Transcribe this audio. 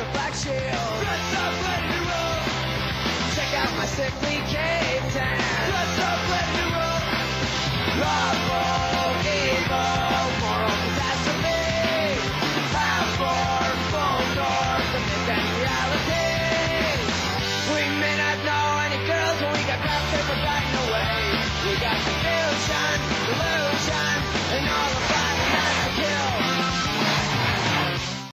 the Black Shield. Dress up, let me roll. Check out my sickly Cape Town.